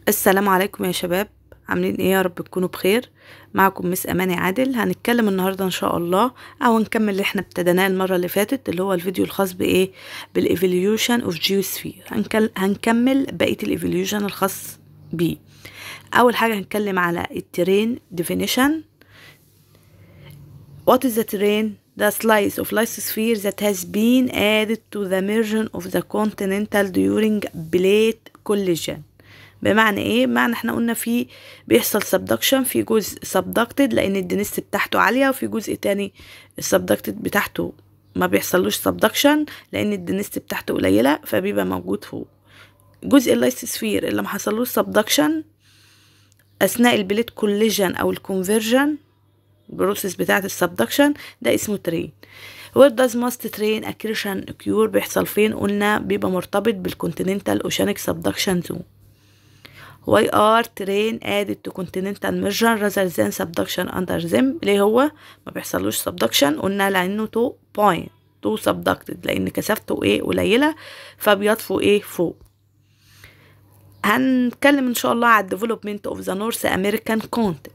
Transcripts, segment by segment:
السلام عليكم يا شباب، عاملين ايه؟ يا رب تكونوا بخير. معكم مس اماني عادل. هنتكلم النهارده ان شاء الله او نكمل اللي احنا ابتديناه المره اللي فاتت، اللي هو الفيديو الخاص بايه، بالايفوليوشن اوف جيوسفير. هنكمل بقيه الايفوليوشن الخاص بيه. اول حاجه هنتكلم على الترين ديفينيشن. What is the terrain? The slice of lithosphere that has been added to the margin of the continental during plate collision. بمعنى ايه؟ بمعنى احنا قلنا في بيحصل subduction، في جزء subducted لان الدنسيتي بتاعته عالية، وفي جزء تاني السبدكتد بتاعته ما بيحصلوش subduction لان الدنسيتي بتاعته قليلة، فبيبقى موجود فوق. جزء اللايثوسفير اللي ما حصلوش subduction اثناء البليت كوليجن او الكونفرجن البروسيس بتاعة السبدكشن، ده اسمه ترين. where does most train accretion occur؟ بيحصل فين؟ قلنا بيبقى مرتبط بالكونتيننتال اوشانيك سبدكشن زون. why are train added to continental margin rather than subduction under them؟ ليه هو ما بيحصلوش subduction؟ قلنا لانه تو بوينت تو subducted، لان كثافته ايه قليلة فبيطفو ايه فوق. هنتكلم ان شاء الله على development of the North American continent.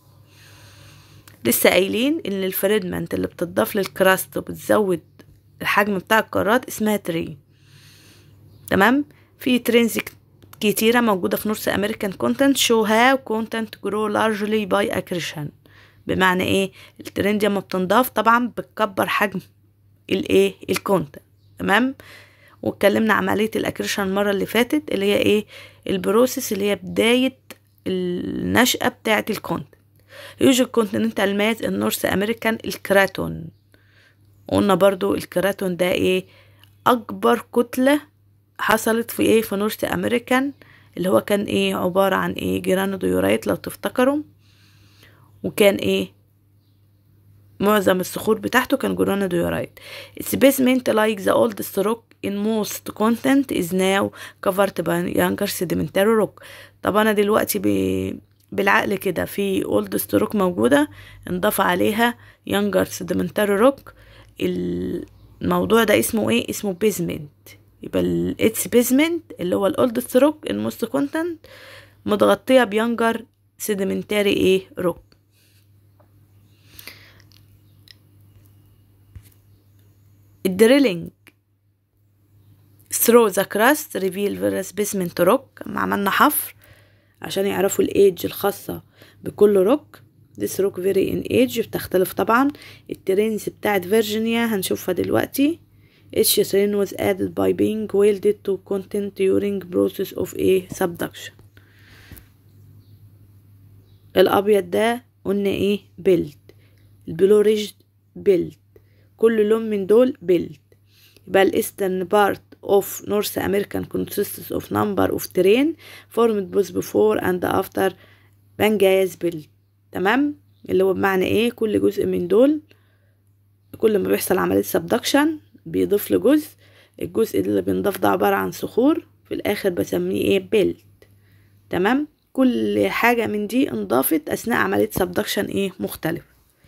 لسه قايلين ان الفريدمنت اللي بتضاف للكراست وبتزود الحجم بتاع القارات اسمها ترين. تمام. في ترينز كتيرة موجودة في نورث امريكان كونتنت show how content grow largely by accretion. بمعنى ايه؟ الترين دي لما بتنضاف طبعا بتكبر حجم الايه الكونتنت. تمام. واتكلمنا عملية الاكريشن المرة اللي فاتت اللي هي ايه؟ البروسيس اللي هي بداية النشأة بتاعة الكونتنت. يوجد كونتيننتال ماس النورث امريكان الكراتون. قلنا برضو الكراتون ده ايه؟ اكبر كتلة حصلت في ايه؟ في نورث امريكان، اللي هو كان ايه؟ عبارة عن ايه؟ جرانوديورايت لو تفتكروا، وكان ايه؟ معظم الصخور بتاعته كان جرانوديورايت. Basement like the oldest rock in most content is now covered by younger sedimentary rock. طب انا دلوقتي بالعقل كده في oldest rock موجودة انضاف عليها younger sedimentary rock. الموضوع ده اسمه ايه؟ اسمه basement. يبقى its basement اللي هو oldest rock in most content متغطية بيونجر sedimentary ايه rock. الدريلينج through the crust reveal various basement rock. ما عملنا حفر عشان يعرفوا الايدج الخاصة بكل روك. this rock vary in age بتختلف طبعا. الترينز بتاعت فيرجينيا هنشوفها دلوقتي. each train was added by being welded to content during process of a subduction. الابيض ده قلنا ايه؟ بيلد. البلو ريج بيلد. كل لون من دول بيلد. يبقى الايسترن بارت of North American consists of number of terrain formed both before and after Pangasius build. تمام. اللي هو بمعنى ايه؟ كل جزء من دول كل ما بيحصل عملية subduction بيضيف لجزء. الجزء اللي بينضاف ده عبارة عن صخور، في الاخر بسميه ايه؟ بيلد. تمام. كل حاجة من دي انضافت اثناء عملية subduction ايه؟ مختلف.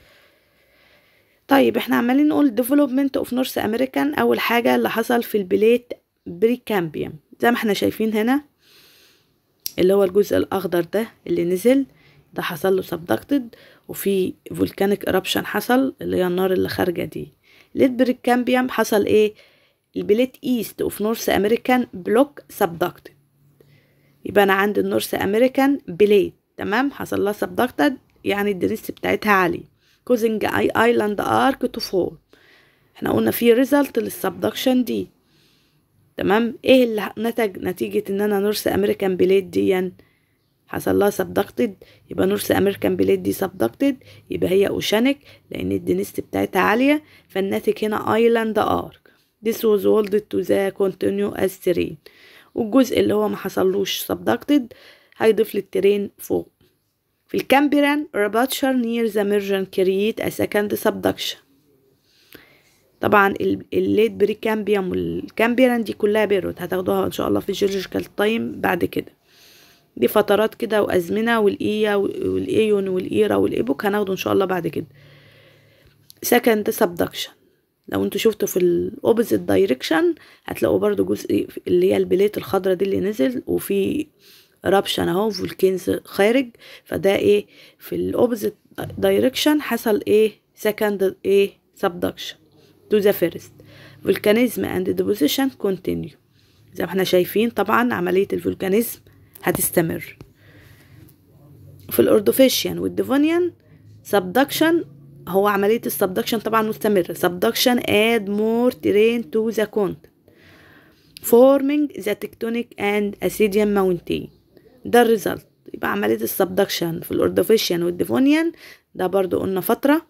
طيب احنا عمالين نقول development of North American. اول حاجة اللي حصل في البليت بريكامبيوم زي ما احنا شايفين هنا، اللي هو الجزء الاخضر ده اللي نزل ده حصل له subducted، وفي volcanic eruption حصل اللي هي النار اللي خارجة دي. ليت بريكامبيوم حصل ايه؟ البليت ايست اوف نورث امريكان بلوك subducted. يبقى انا عندي النورث امريكان بليت تمام حصل لها subducted، يعني الدنسيتي بتاعتها عالية causing island arc to fall. احنا قلنا في result للسبدكشن دي. تمام. ايه اللي نتج نتيجة ان انا نورث امريكان بليت دي حصل لها subducted؟ يبقى نورث امريكان بليت دي subducted، يبقى هي اوشانيك لان الدنسيتي بتاعتها عالية، فالناتج هنا island arc. This was welded to the continuous terrain. والجزء اللي هو ما حصلوش subducted هيضيف للترين فوق. في الكامبيران rupture near the margin create a second subduction. طبعا الليت بريكامبيوم والكامبيران دي كلها بيرود هتاخدوها ان شاء الله في الجيولوجيكال تايم بعد كده. دي فترات كده وازمنه، والايا والايون والايرا والايبوك هناخده ان شاء الله بعد كده. second subduction لو انتوا شفتوا في الاوبوزيت دايركشن هتلاقوا برضو جزء اللي هي البليت الخضراء دي اللي نزل، وفي eruption اهو، فولكانز خارج، فده ايه في الاوبزيت دايركشن حصل ايه second ايه subduction to the first. volcanism and deposition continue. زي ما احنا شايفين طبعا عملية الفولكانيزم هتستمر. في الاوردوفيشيان والديفونيان subduction، هو عملية السبدكشن طبعا مستمرة. subduction add more terrain to the continent forming the tectonic and acidian mountain. ده الريزلت. يبقى عملية السبدكشن في الاوردوفيشيان والديفونيان ده برضو قلنا فترة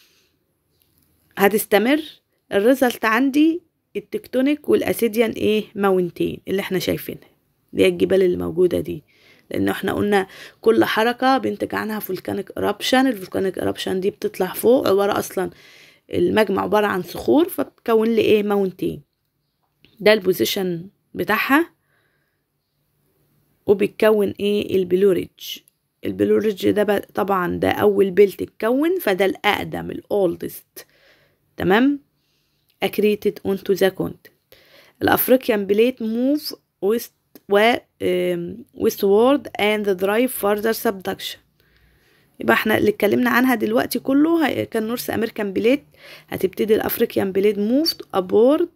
هتستمر. الريزلت عندي التكتونيك والاسيديان ايه ماونتين اللي احنا شايفينها، اللي هي الجبال اللي موجودة دي، لان احنا قلنا كل حركة بينتج عنها فولكانيك eruption. الفولكانيك eruption دي بتطلع فوق، عبارة اصلا المجمع عبارة عن صخور فبتكون لي ايه ماونتين. ده البوزيشن بتاعها، وبيتكون ايه البلوريدج. البلوريدج ده طبعا ده اول بيلت اتكون، فده الاقدم الاولدست. تمام. accreted onto the continent. الافريكان بليت move westward and drive further subduction. يبقى احنا اللي اتكلمنا عنها دلوقتي كله كان نورث امريكان بليت، هتبتدي الافريكان بليت move upward،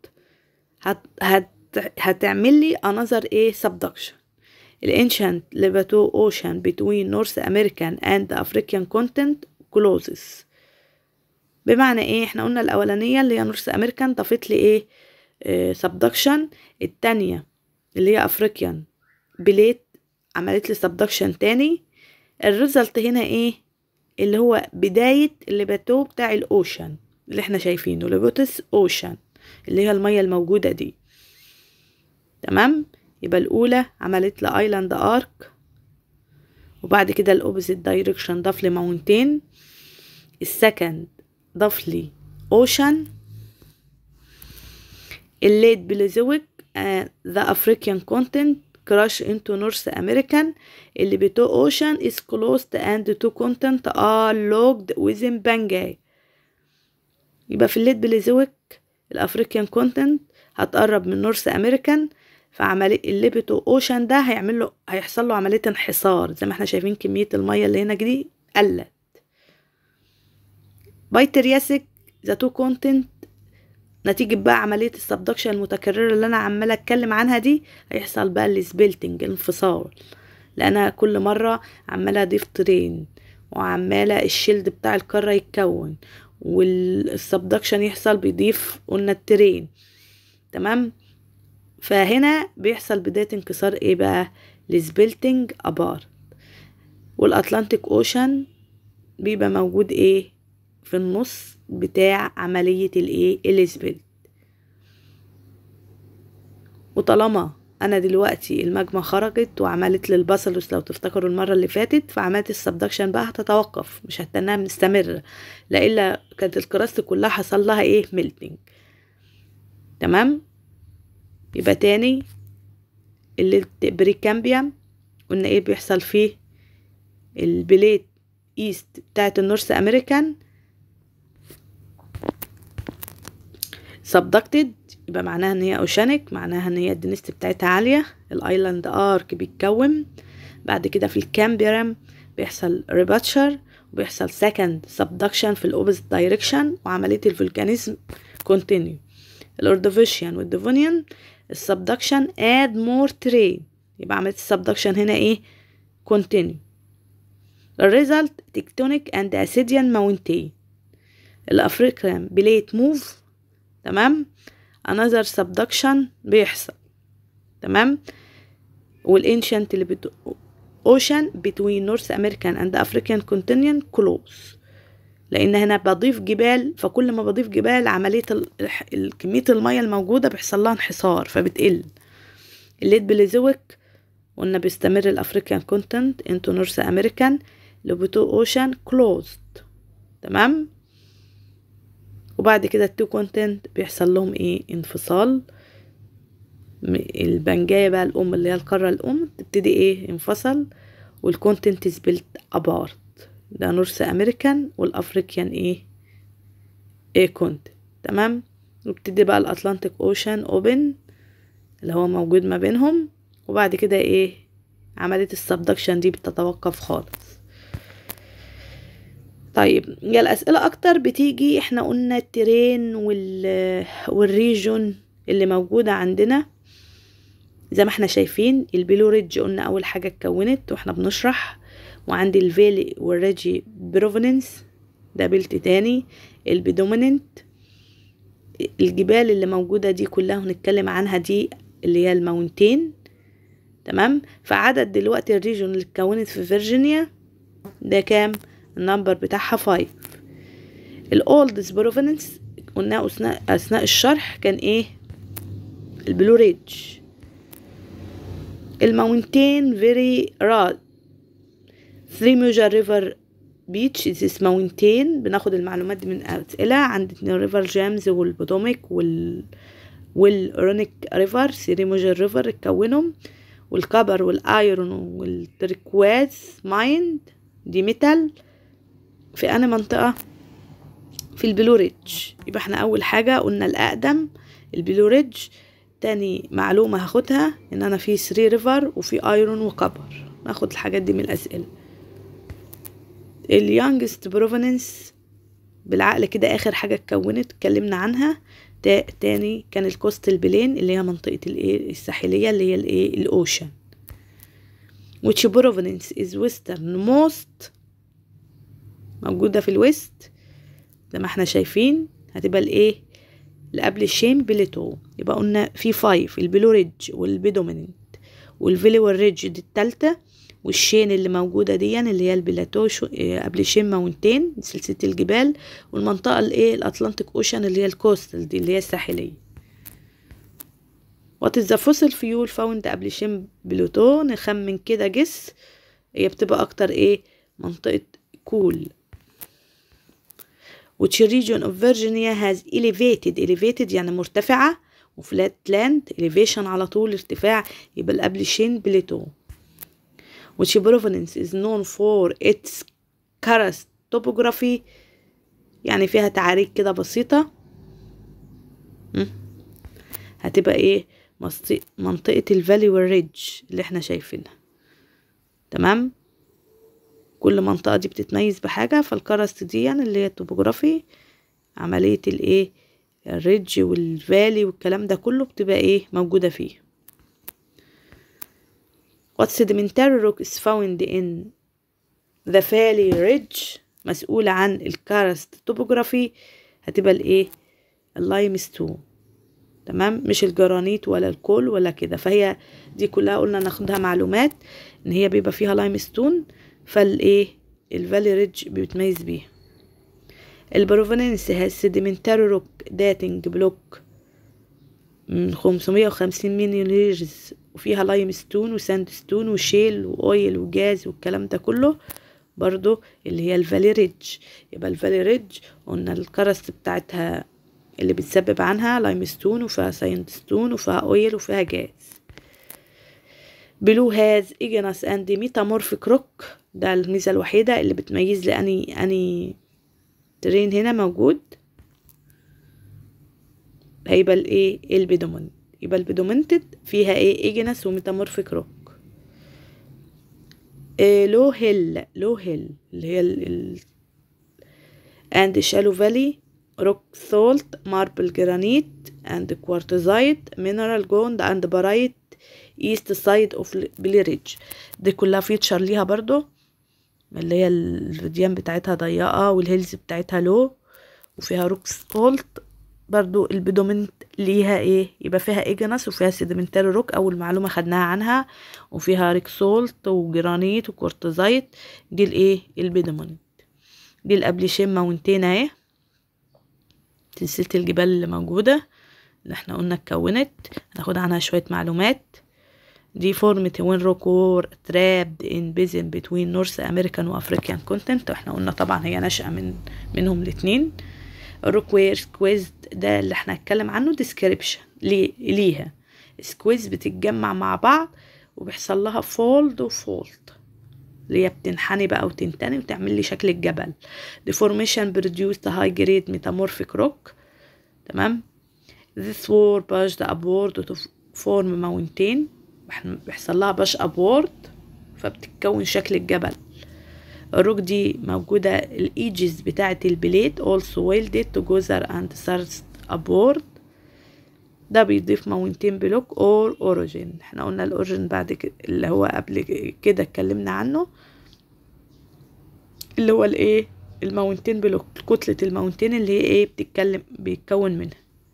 هتعمل لي another ايه subduction. الانشنت ليباتو اوشن between North American and African continent closes. بمعنى ايه؟ احنا قلنا الاولانية اللي هي نورث امريكان ضافت لي ايه subduction، التانية اللي هي افريكان بليت عملت لي subduction تاني. الريزلت هنا ايه اللي هو بداية الليباتو بتاع الاوشن اللي احنا شايفينه، ليبوتس اوشن اللي هي المية الموجودة دي. تمام. يبقى الاولى عملت لي ايلاند ارك، وبعد كده الاوبوزيت دايركشن ضاف لي ماونتين. السكند ضاف لي اوشن. الليت بليزويك ذا افريكان كونتنت crash into North American. اللي بتو اوشن is closed and two content are locked within Bangay. يبقى في الليت بليزويك الافريكان كونتنت هتقرب من نورث امريكان، فعمليه الليبتو اوشن ده هيحصل له عمليه انحسار. زي ما احنا شايفين كميه الميه اللي هنا دي قلت. باي ترياسيك ذا تو كونتنت، نتيجه بقى عمليه السبدكشن المتكرره اللي انا عماله اتكلم عنها دي، هيحصل بقى السبيلتنج الانفصال، لان كل مره عماله اضيف ترين وعماله الشيلد بتاع القاره يتكون والسبدكشن يحصل بيضيف قلنا الترين. تمام. فهنا بيحصل بداية انكسار ايه بقى السبيلتنج ابارت. والاطلانتيك اوشن بيبقى موجود ايه في النص بتاع عملية الايه السبيلت. وطالما انا دلوقتي الماجما خرجت وعملت للباسلوس لو تفتكروا المرة اللي فاتت، فعملت السبدكشن بقى هتتوقف، مش هتنها مستمرة، لإلا كانت الكراست كلها حصل لها ايه ميلتنج. تمام. يبقى تاني اللي بريكامبيوم قلنا ايه بيحصل فيه البليت ايست بتاعت النورث امريكان سبدكتد، يبقى معناها ان هي اوشانيك، معناها ان هي الدنست بتاعتها عالية. الايلاند ارك بيتكون. بعد كده في الكامبيوم بيحصل ريباتشر، وبيحصل سكند سبدكشن في الاوبوزيت دايركشن، وعملية الفولكانيزم كونتينيو. الاوردوفيشيان والديفونيان السبدكشن add more terrain، يبقى عملية السبدكشن هنا ايه continue. الريزلت تكتونيك and acidian mountain. الافريكان بليت موف. تمام. another subduction بيحصل. تمام. والانشنت اللي ocean between North American and African continent close، لان هنا بضيف جبال، فكل ما بضيف جبال عمليه كميه الميه الموجوده بيحصل لها انحسار فبتقل. الليت بليزويك قلنا بيستمر الافريكان كونتنت انتو نورث امريكان لبتو اوشن كلوزد. تمام. وبعد كده التو كونتنت بيحصل لهم ايه انفصال. البنجايه بقى الام اللي هي القاره الام تبتدي ايه انفصل، والكونتنت سبلت ابارت. ده نورث امريكان والافريكان ايه كونت. تمام. وابتدي بقى الاطلنطيك اوشن اوبن اللي هو موجود ما بينهم، وبعد كده ايه عملية السبدكشن دي بتتوقف خالص. طيب يا الأسئلة أكتر بتيجي، احنا قلنا الترين والريجون اللي موجودة عندنا زي ما احنا شايفين. البلو ريدج قلنا أول حاجة اتكونت واحنا بنشرح، وعندي الفالي والريجي بروفننس ده بلت تاني. البيدوميننت الجبال اللي موجودة دي كلها هنتكلم عنها، دي اللي هي الماونتين. تمام. فعدد دلوقتي الريجون اللي اتكونت في فيرجينيا ده كام؟ النمبر بتاعها 5. الاولدست بروفننس قلنا اثناء الشرح كان ايه؟ البلو ريدج. الماونتين فيري راد 3 major river beach is mountain. بناخد المعلومات دي من أسئلة. عندنا ريفر جيمز والبوتوميك والرونيك ريفر، 3 major river اتكونهم. والكبر والايرون والتركواز مايند دي ميتال في أنا منطقة في البلو ريدج. يبقى احنا أول حاجة قلنا الأقدم البلو ريدج. تاني معلومة هاخدها ان انا في 3 ريفر وفي ايرون وكبر. ناخد الحاجات دي من الأسئلة. اليونجست بروفننس بالعقل كده آخر حاجة اتكونت اتكلمنا عنها. تاني كان الكوستال بلين اللي هي منطقة الايه الساحلية اللي هي الايه الأوشن. which province is western most موجودة في الويست زي ما احنا شايفين. هتبقى الايه اللي قبل الشين بليتو. يبقى قلنا في 5 البلو ريدج والبيدوميننت والفيلي والريدج دي التالتة، والشين اللي موجودة دي اللي هي البلاتو قبل الشين ماونتين سلسلة الجبال، والمنطقة الايه الأطلنطيك اوشن اللي هي الكوستال دي اللي هي الساحلية. what is the fossil fuel found قبل الشين بلوتو؟ نخمن كده جس. هي بتبقى اكتر ايه منطقة كول. which region of Virginia has elevated يعني مرتفعة، وفلات لاند elevation على طول ارتفاع، يبقى اللي قبل الشين بليتو. which province is known for its karst topography يعني فيها تعاريك كده بسيطة. هتبقى ايه منطقة الفالي والريدج اللي احنا شايفينها. تمام. كل منطقة دي بتتميز بحاجة، فالكرست دي يعني اللي هي التوبوغرافي عملية الايه الريدج والفالي والكلام ده كله بتبقى ايه موجودة فيه. what sedimentary rock is found in the valley ridge مسؤولة عن الكارست توبوغرافي هتبقى الايه اللايم ستون. تمام. مش الجرانيت ولا الكول ولا كده. فهي دي كلها قلنا ناخدها معلومات ان هي بيبقى فيها لايم ستون، فالايه الفالي ريدج بيتميز بيها. البروفننس هاز سيديمنتاري روك داتنج بلوك من 550 مليون ييرز، وفيها لايم ستون وساند ستون وشيل واويل وجاز والكلام ده كله برضو اللي هي الفالي ريدج. يبقى الفالي ريدج قلنا الكرست بتاعتها اللي بتسبب عنها لايم ستون وفيها ساند ستون وفيها اويل وفيها جاز. بلو هاز ايجنس اند ميتامورفيك روك ده الميزة الوحيدة اللي بتميز لأني ترين هنا موجود. هيبقى الايه البيدومنت. يبقى البيدومنتد فيها ايه ايجنس وميتامورفيك روك. لو هيل اللي هي and shallow valley rock salt marble granite and quartzite mineral gold and barite east side of Billy Ridge. دي كلها فيتشر ليها برضو اللي هي الفيديان بتاعتها ضيقة والهيلز بتاعتها لو وفيها روك سولت. برضو البيدومنت ليها ايه يبقى فيها ايجنس وفيها سيدمنتاري روك اول معلومة خدناها عنها، وفيها ريك سولت وجرانيت وكورتزايت. دي الايه البيدومنت. دي الابليشين ماونتين اهي سلسلة الجبال اللي موجودة اللي احنا قلنا اتكونت. هناخد عنها شوية معلومات. دي فورمة وين روك وور ترابد ان بيزن بتوين نورث امريكان وافريكان كونتنت. واحنا قلنا طبعا هي ناشئة منهم الاتنين. الروك وير سكويز ده اللي احنا هنتكلم عنه ديسكريبشن ليها. سكويز بتتجمع مع بعض وبيحصل لها فولد وفولد اللي هي بتنحني بقى وتنتني وتعمل لي شكل الجبل. deformation produced high grade metamorphic rock. تمام. this war pushed upward to form mountain. بيحصل لها push upward فبتتكون شكل الجبل. الروك دي موجودة الايجز بتاعة البليت also welded together and thrust upward. ده بيضيف ماونتين بلوك اور اوريجين. احنا قلنا الاوريجين بعد كده اللي هو قبل كده اتكلمنا عنه، اللي هو الايه الماونتين بلوك، كتلة الماونتين اللي هي ايه بيتكون منها.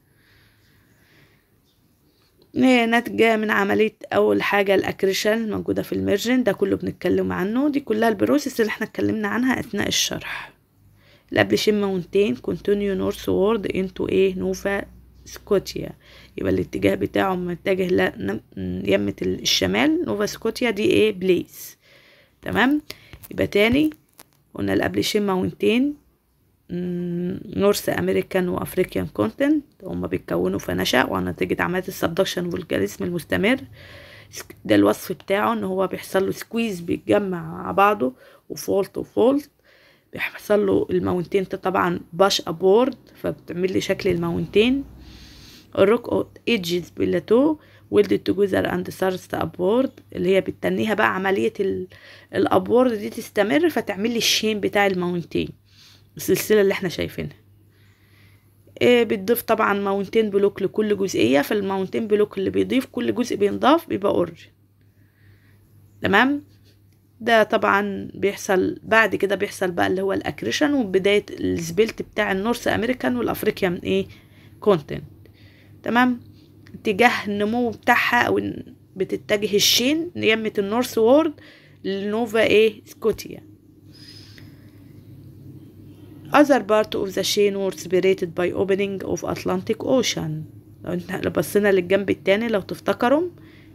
هي ناتجة من عملية أول حاجة الأكريشن موجودة في الميرجن، ده كله بنتكلم عنه. دي كلها البروسيس اللي احنا اتكلمنا عنها أثناء الشرح. الأبليشين ماونتين كونتينيو نورث وورد انتو ايه نوفا سكوتيا، يبقى الاتجاه بتاعه متجه يمة الشمال. نوفا سكوتيا دي ايه بليس. تمام. يبقى تاني قلنا الأبليشين ماونتين نورث امريكان وافريكان كونتنت هما بيتكونوا في نشأ ونتيجة عملية السبدكشن والجاليزم المستمر. ده الوصف بتاعه ان هو بيحصل له سكويز، بيتجمع مع بعضه وفولت وفولت، بيحصل له الماونتين طبعا باش ابورد فبتعمل لي شكل الماونتين. الروك ايدجز بلاتو ويلدد توجذر اند ثارست ابورد، اللي هي بتتنيها بقى عملية الابورد دي تستمر فتعمل لي الشين بتاع الماونتين، السلسلة اللي احنا شايفينها. بتضيف طبعا ماونتين بلوك لكل جزئية، فالماونتين بلوك اللي بيضيف كل جزء بينضاف بيبقى اوريجين. تمام. ده طبعا بيحصل بعد كده، بيحصل بقى اللي هو الاكريشن وبداية السبيلت بتاع النورث امريكان والافريكان ايه كونتنت. تمام. اتجاه النمو بتاعها او بتتجه الشين يمة النورث وورد لنوفا ايه سكوتيا. other part of the chain was separated by opening of Atlantic Ocean. لو بصينا للجنب التاني لو تفتكروا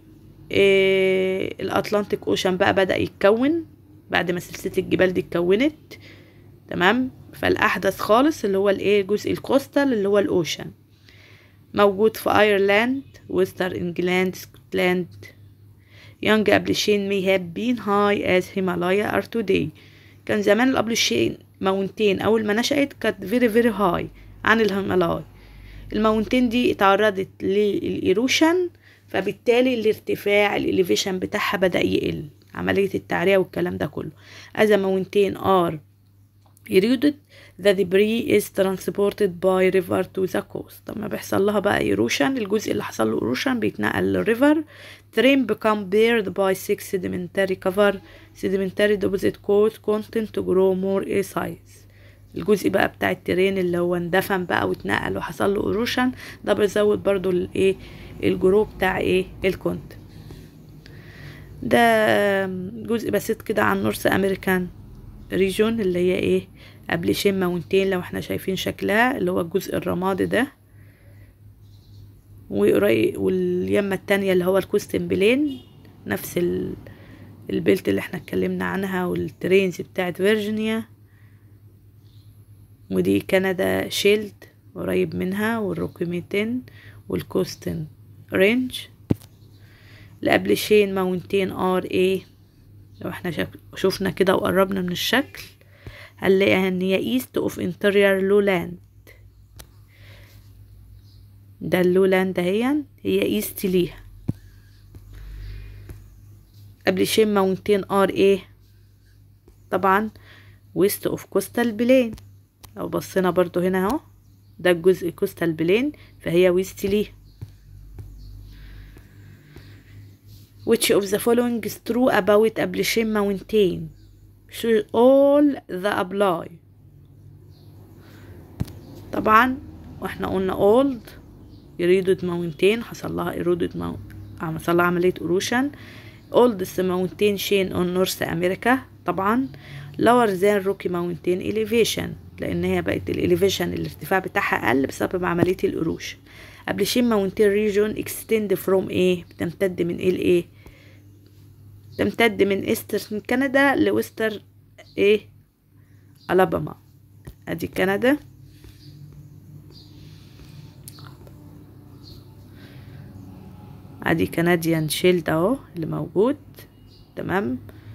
الأطلنطيك أوشن بقى بدأ يتكون بعد ما سلسلة الجبال دي اتكونت. تمام. فالأحدث خالص اللي هو الايه جزء الكوستال اللي هو الأوشن موجود في ايرلاند، ويستر انجلاند، سكوتلاند. young Appalachian may have been high as Himalaya are today. كان زمان الأبليشين ماونتين أول ما نشأت كانت very very high عن الهيمالايا. الماونتين دي اتعرضت للإيروشن، فبالتالي الارتفاع الإليفيشن بتاعها بدأ يقل، عملية التعرية والكلام ده كله. as a mountain are eroded the debris is transported by river to the coast. طب ما بيحصل لها بقى ايروشن، الجزء اللي حصل له ايروشن بيتنقل للريفر. terrain become bared by six sedimentary cover sedimentary deposit cause content to grow more a size. الجزء بقى بتاع الترين اللي هو اندفن بقى واتنقل وحصل له ايروشن، ده بيزود برضو الايه الجرو بتاع ايه الكونت. ده جزء بسيط كده عن نورث امريكان ريجون اللي هي ايه ابليشين ماونتين لو احنا شايفين شكلها اللي هو الجزء الرمادي ده، واليمة التانية اللي هو الكوستن بلين نفس البلت اللي احنا اتكلمنا عنها، والترينز بتاعت فيرجينيا، ودي كندا شيلد قريب منها، والروكيميتين والكوستن رينج. الابليشين ماونتين ار ايه لو احنا شوفنا كده وقربنا من الشكل هنلاقيها ان هي ايست اوف انتريور لولاند. ده اللولاند هي ايست ليها. ابليشين ماونتين ار ايه طبعا ويست اوف كوستال بلين. لو بصينا برضو هنا اهو ده الجزء كوستال بلين فهي ويست ليها. Which of the following is true about Appalachian Mountain? Should all the apply. طبعا واحنا قلنا old eroded mountain حصل لها عملية erosion. oldest mountain chain on North America طبعا lower than Rocky Mountain elevation لان هي بقت الاليفيشن الارتفاع بتاعها اقل بسبب عملية الايروشن. Appalachian Mountain region extend from ايه بتمتد من ايه لايه تمتد من ايسترن كندا لويستر ايه الاباما. ادي كندا، ادي كنديان شيلد اهو اللي موجود. تمام.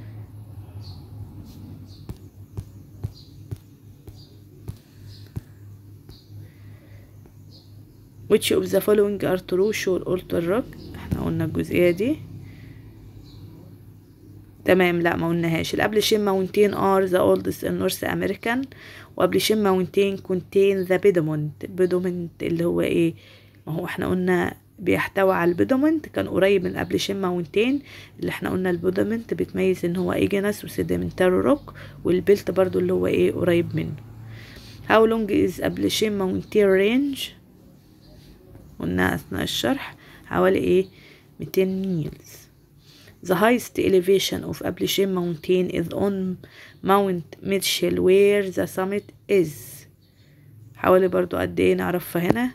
which of the following are true show alter rock. احنا قلنا الجزئية دي تمام، لا ما قلناهاش. الابليشين ماونتين ار ذا اولدست ان نورث امريكان، وابليشين ماونتين كونتين ذا بيدومنت. بيدومنت اللي هو ايه؟ ما هو احنا قلنا بيحتوي على البيدومنت، كان قريب من الابليشين ماونتين اللي احنا قلنا البيدومنت بتميز ان هو ايجينس وسيديمنتاري روك، والبلت برضو اللي هو ايه قريب منه. how long is ابليشين ماونتين range؟ قلنا اثناء الشرح حوالي ايه 200 ميلز. The highest elevation of Appalachian Mountain is on Mount Mitchell where the summit is. حوالي برضو قد ايه نعرفها هنا،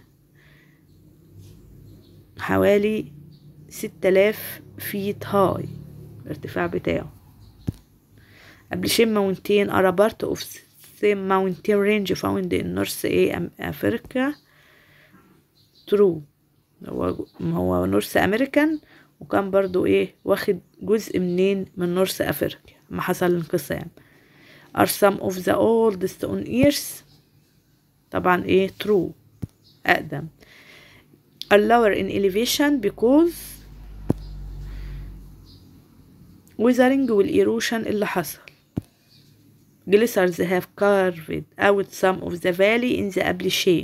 حوالي 6000 feet high الارتفاع بتاعه. Appalachian Mountain are a part of the mountain range found in North Africa. True. هو نورث امريكان، وكان برضو ايه واخد جزء منين من نورث افريقيا ما حصل الانقسام. are some of the oldest on earth. طبعا ايه true اقدم. are lower in elevation because weathering والايروشن اللي حصل. glaciers have carved out some of the valley in the Appalachian.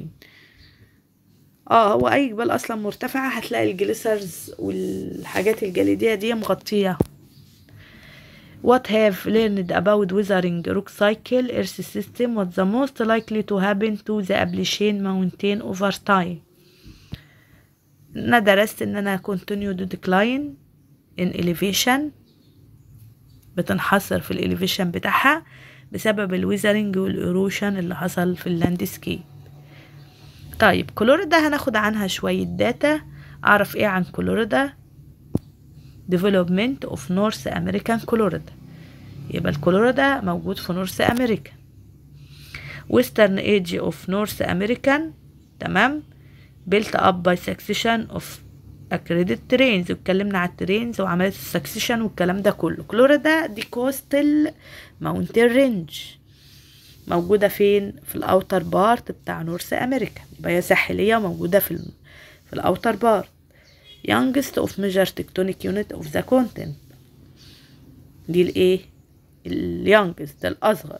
هو اي جبال اصلا مرتفعة هتلاقي الجليسرز والحاجات الجليدية دي مغطية. What have learned about weathering rock cycle earth system was the most likely to happen to the Appalachian mountain over time. انا درست ان انا continued decline in elevation، بتنحصر في الاليفيشن بتاعها بسبب الويزرنج والايروشن اللي حصل في اللاندسكيب. طيب كولوريدا هناخد عنها شوية داتا. اعرف ايه عن كولوريدا؟ development of North American Colorado. يبقى الكولوريدا موجود في نورث امريكا. western edge of North American، تمام، built up by succession of accredited terrains. واتكلمنا على الترينز وعملية السكسيشن والكلام ده كله. كولوريدا دي coastal mountain range موجودة فين؟ في الاوتر بارت بتاع نورث امريكا، يبقى هي ساحلية موجودة في الاوتر بارت. youngest of major tectonic unit of the continent. دي الايه؟ اليونجست الاصغر،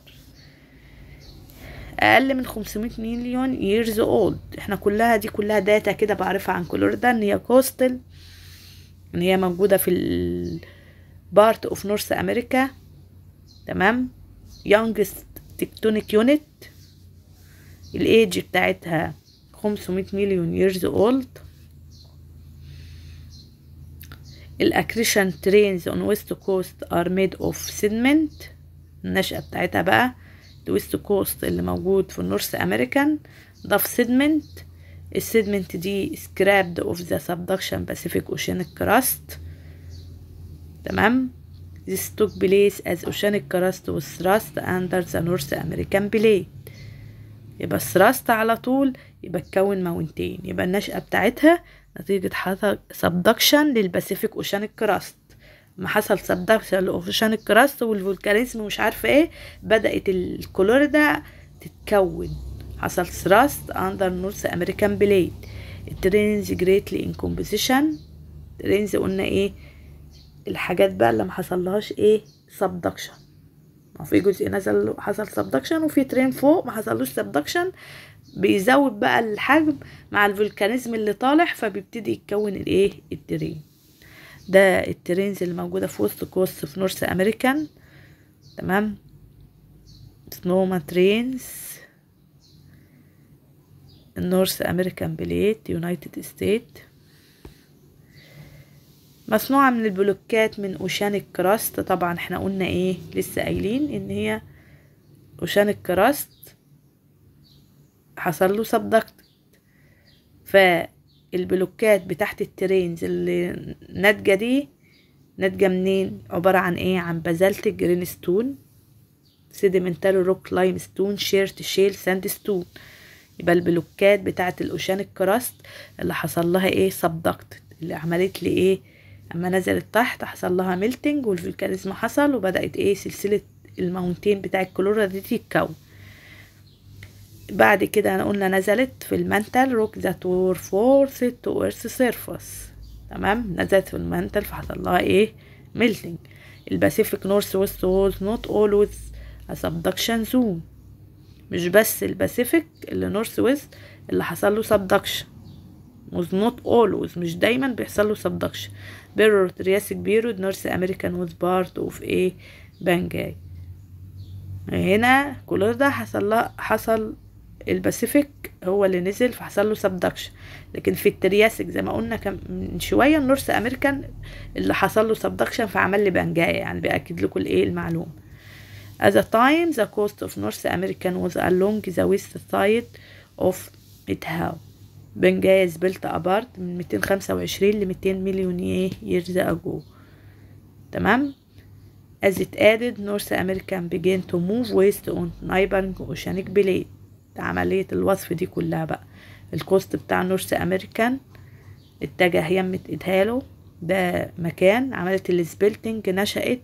اقل من 500 مليون years old. احنا دي كلها داتا كده بعرفها عن كولوريدا، ان هي كوستل، ان هي موجودة في البارت اوف نورث امريكا، تمام. youngest tectonic unit، الايج بتاعتها 500 مليون years old. الاكريشن trains on west coast are made of sediment. النشأة بتاعتها بقى الويست كوست اللي موجود في النورث امريكان ده في سيدمنت. السيدمنت دي scrapped of the subduction Pacific oceanic crust، تمام. This took place as oceanic crust was thrust under the North American plate. يبقى الثراست على طول يبقى تكون ماونتين، يبقى النشأة بتاعتها نتيجة حصل subduction للباسيفيك اوشانيك كراست. ما حصل subduction للاوشانيك كراست والفولكانيزم ومش عارفة ايه، بدأت الكولوريدا تتكون. حصل thrust under North American plate. الترينز greatly in composition. الترينز قلنا ايه؟ الحاجات بقى اللي ما حصلهاش ايه؟ subduction. في جزء نزل حصل سبدكشن، وفي ترين فوق ما حصلوش سبدكشن، بيزود بقى الحجم مع الفولكانيزم اللي طالع، فبيبتدي يتكون الايه؟ الترين. ده الترينز اللي موجوده في وسط كوست في نورث امريكان، تمام. سنوما ترينز النورث امريكان بليت يونايتد ستيت، مصنوعة من البلوكات من اوشانيك كراست. طبعا احنا قلنا ايه؟ لسه قايلين ان هي اوشانيك كراست حصل له سبدكت، فالبلوكات بتاعت الترينز اللي ناتجة دي ناتجة منين؟ عبارة عن ايه؟ عن بازالتيك جرين ستون، سيديمنتاري روك لايم ستون، شيرت شيل ساند ستون. يبقى البلوكات بتاعت الاوشانيك كراست اللي حصل لها ايه؟ سبدكت، اللي عملت لي ايه؟ اما نزلت تحت حصل لها ميلتنج والفولكانيزم حصل، وبدأت ايه؟ سلسلة الماونتين بتاع الكولوريدا دي تتكون. بعد كده انا قلنا نزلت في المانتل روك ذات وور فورثد تو ايرث سيرفاس، تمام. نزلت في المانتل فحصل لها ايه؟ ميلتنج. الباسيفيك نورث ويست was not always a subduction zone. مش بس الباسيفيك اللي نورث ويست اللي حصل له subduction، was not always، مش دايما بيحصل له subduction. Mirror Triassic period North American was part of a Bangay. هنا كل ده حصل الباسيفيك هو اللي نزل فحصل له سبدكشن، لكن في الترياسيك زي ما قلنا من شويه النورث امريكان اللي حصل له سبدكشن فعمل لي بنجايه، يعني بأكد لكم الايه المعلومه. At the time the coast of North American was along the west side of Idaho. بنجايه is built apart من 225 ل 200 مليون years ago. تمام. As it added North American began to move west on neighboring oceanic blade. عملية الوصف دي كلها بقى الكوست بتاع نورث أمريكان اتجه يمة إدهاله، ده مكان عملية السبلتنج نشأت.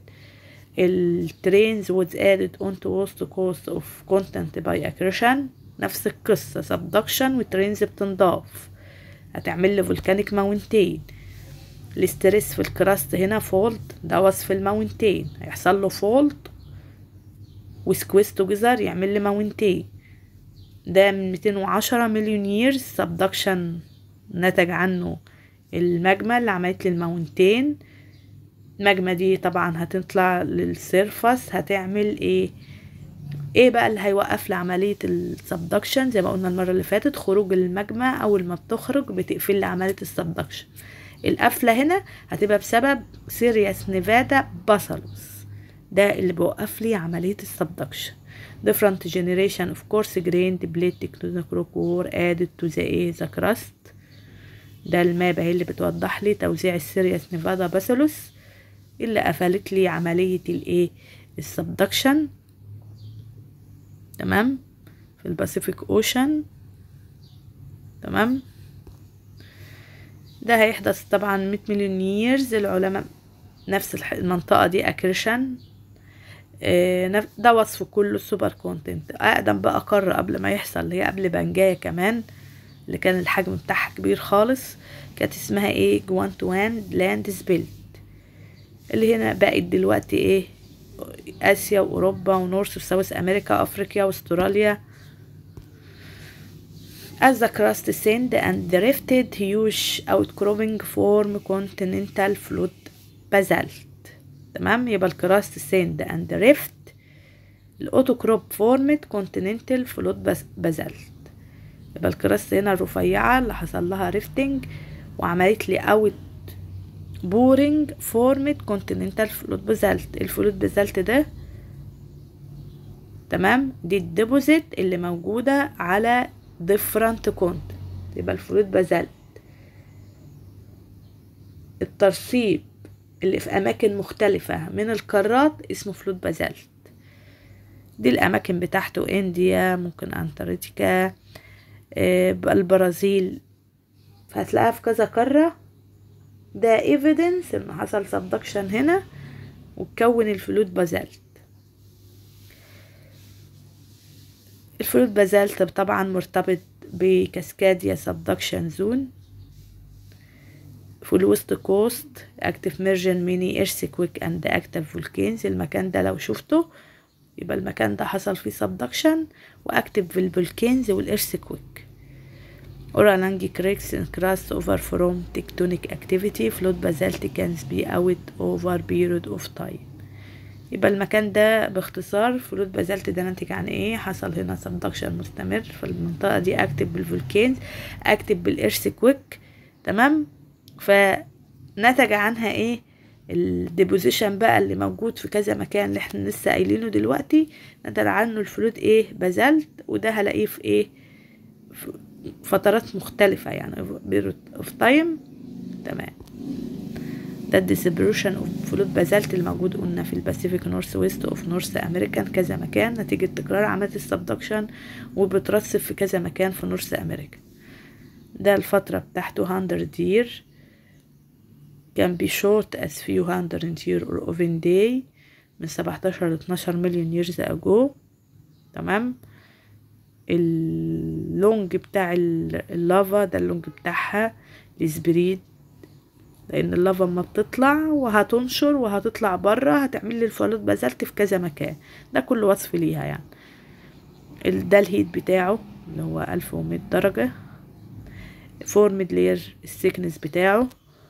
الترينز was added onto west coast of continent by accretion، نفس القصة subduction والترينز بتنضاف هتعمل لي فولكانيك ماونتين. الاسترس في الكراست هنا فولد، ده وصف الماونتين هيحصل له فولد وسكويز توجذر يعمل لي ماونتين. ده من 210 مليون ييرز سبدكشن نتج عنه الماجما اللي عملت لي الماونتين. الماجما دي طبعا هتطلع للسيرفس هتعمل ايه بقى اللي هيوقف لي عمليه السبدكشن؟ زي ما قلنا المره اللي فاتت خروج الماجما، اول ما بتخرج بتقفل لي عمليه السبدكشن. القفله هنا هتبقى بسبب سيريس نيفادا باسالوس، ده اللي بيوقف لي عمليه السبدكشن. different generation of coarse grained plate tectonic rock were added to the crust. ده الماب اهي اللي بتوضح لي توزيع السيريس نيفادا باسالوس اللي قفلت لي عمليه السبدكشن. تمام. في الباسيفيك اوشن. تمام. ده هيحدث طبعا 100 مليون ييرز. العلماء نفس المنطقة دي اكريشن، ده وصف كله السوبر كونتنت. اقدم بقى قارة قبل ما يحصل اللي هي قبل بنجاية كمان اللي كان الحجم بتاعها كبير خالص كانت اسمها جوانتوان لاند سبيلت، اللي هنا بقت دلوقتي اسيا واوروبا ونورث وساوث امريكا افريقيا واستراليا. As the crust thinned and drifted, huge outcropping form continental flood basalt. تمام. يبقى الكراست thinned and drift الاوتوكروب فورمت continental flood basalt. يبقى الكراست هنا الرفيعة اللي حصل لها ريفتنج وعملت لي اوت بورينج فورمت continental flood basalt. الفلود بازالت ده تمام دي الديبوزيت اللي موجودة على different content. يبقى الفلود بازالت الترسيب اللي في اماكن مختلفة من القارات اسمه فلود بازالت. دي الاماكن بتاعته انديا، ممكن انتاركتيكا، البرازيل، فهتلاقيها في كذا قارة. ده evidence انه حصل subduction هنا وتكون الفلود بازالت. الفلود بازالت طبعا مرتبط بكاسكاديا سبدكشن زون في الويست كوست، اكتف ميرجن ميني ايرثكويك اند اكتف فولكينز. المكان ده لو شفته يبقى المكان ده حصل فيه سبدكشن واكتف في الفولكينز والايرثكويك. اورالانجي كريكس ان كراست اوفر فروم تكتونيك اكتيفيتي فلود بازالت كانز بي اوت اوفر بيريود اوف تايم. يبقى المكان ده باختصار فلود بازالت ده ناتج عن حصل هنا سبدكشن مستمر في المنطقة دي اكتف بالفولكينز اكتف بالايرثكويك. تمام. فنتج عنها الديبوزيشن بقى اللي موجود في كذا مكان اللي احنا لسه قايلينه دلوقتي نتج عنه الفلود بازالت. وده هلاقيه في فترات مختلفة يعني period of time. تمام. ده الديسبريشن اوف فلود بازالت الموجود قلنا في الباسيفيك نورث ويست اوف نورث امريكان كذا مكان نتيجة تكرار عملية السبدكشن وبترسب في كذا مكان في نورث امريكا. ده الفترة بتاعته 100 year can be short as few hundred year or even day من 17 ل 12 مليون years ago. تمام. اللونج بتاع اللافا ده اللونج بتاعها السبريد لان اللافا اما بتطلع وهتنشر وهتطلع بره هتعمل لي الفالوت بازلت في كذا مكان. ده كل وصف ليها يعني. ده الهيت بتاعه اللي هو 1100 درجة. فورمد لير السيكنس بتاعه.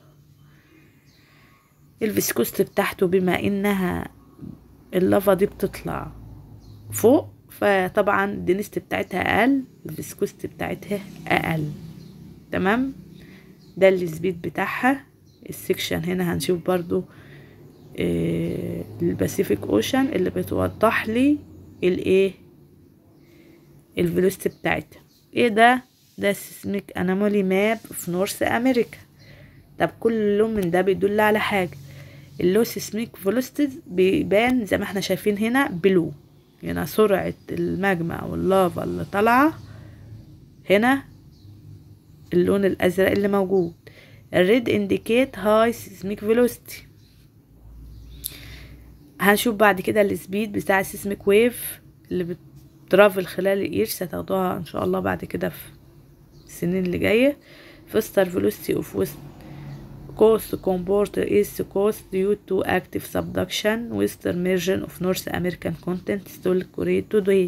الفيسكوست بتاعته بما انها اللافا دي بتطلع فوق فطبعا الدنست بتاعتها اقل، الفيسكوست بتاعتها اقل. تمام. ده السبيد بتاعها. السكشن هنا هنشوف برضو الباسيفيك اوشن اللي بتوضح لي الايه الفيلوسيتي بتاعتها. ايه ده سيسميك انامولي ماب في نورث امريكا. طب كل لون من ده بيدل على حاجه. اللو سيسميك فيلوسيتي بيبان زي ما احنا شايفين هنا بلو، هنا سرعه الماجما او اللافا اللي طالعه، هنا اللون الازرق اللي موجود. الريد انديكيت هاي سيسميك فيلوسيتي. هنشوف بعد كده السبيد بتاع السيسميك ويف اللي بترافل خلال الايرث، هتاخدوها ان شاء الله بعد كده في السنين اللي جايه. فاستر فيلوسيتي اوف ويست coast comport east coast due to active subduction western margin of North American continent still create today.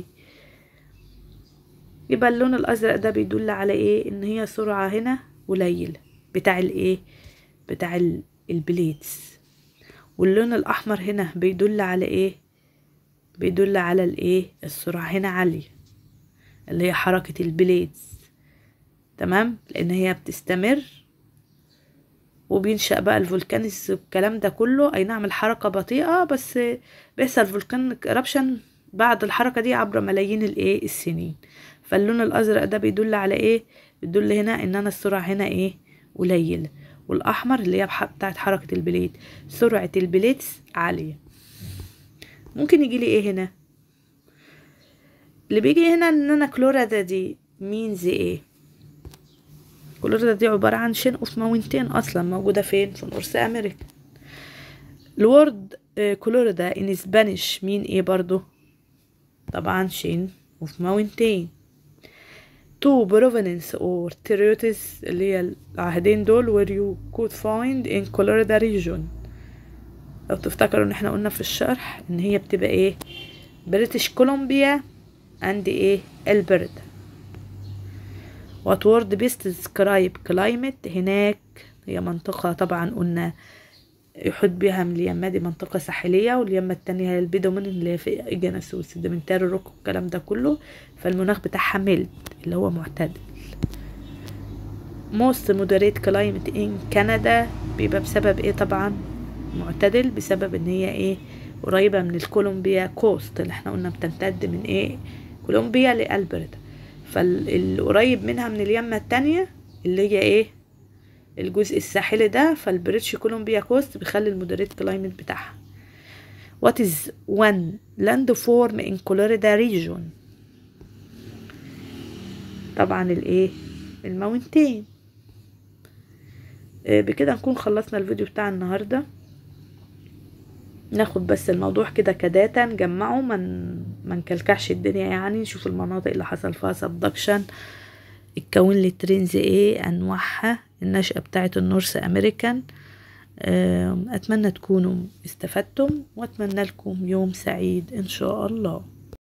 يبقى اللون الازرق ده بيدل على ايه؟ ان هي سرعه هنا قليله بتاع الايه بتاع البليدز. واللون الاحمر هنا بيدل على ايه؟ بيدل على الايه السرعه هنا عاليه اللي هي حركه البليدز. تمام. لان هي بتستمر وبينشأ بقى الفولكانيز والكلام ده كله. اي نعم الحركه بطيئه بس بيحصل فولكانيك eruption بعد الحركه دي عبر ملايين الايه السنين. فاللون الازرق ده بيدل على ايه؟ بيدل هنا ان انا السرعه هنا ايه قليله. والاحمر اللي هي بتاعت حركه البليد، سرعه البليدز عاليه. ممكن يجي لي ايه هنا؟ اللي بيجي هنا ان انا كلوريدا دي مينز ايه؟ كلوريدا دي عباره عن شين اوف ماونتين اصلا موجوده فين؟ في نورث امريكا. الورد كلوريدا ان اسبانيش مين ايه برضو؟ طبعا شين اوف ماونتين. تو provenance or territories اللي هي العهدين دول where you could find in Colorado region. لو تفتكروا ان احنا قلنا في الشرح ان هي بتبقى ايه؟ بريتش كولومبيا and ايه البرتا. what word best describe climate هناك هي منطقة طبعا قلنا يحط بها من اليمة دي منطقة ساحلية، واليمة التانية هي البيدومين اللي هي في إجنس والسيدمنتاري الروك والكلام ده كله. فالمناخ بتاعها ميلد اللي هو معتدل. most moderate climate in Canada بيبقى بسبب ايه؟ طبعا معتدل بسبب ان هي ايه قريبة من الكولومبيا كوست اللي احنا قلنا بتمتد من ايه كولومبيا لألبرتا. فالقريب منها من اليمة التانية اللي هي ايه الجزء الساحلي ده، فالبريتش كولومبيا كوست بيخلي المودريت كلايمت بتاعها. what is one landform in Colorado region؟ طبعا الايه الماونتين. بكده نكون خلصنا الفيديو بتاع النهاردة. ناخد بس الموضوع كده كداتا نجمعه ما نكلكعش الدنيا يعني. نشوف المناطق اللي حصل فيها سبدكشن، اتكون لي ترينز ايه انواعها، النشأة بتاعة النورث امريكان. اتمنى تكونوا استفدتم واتمنى لكم يوم سعيد ان شاء الله.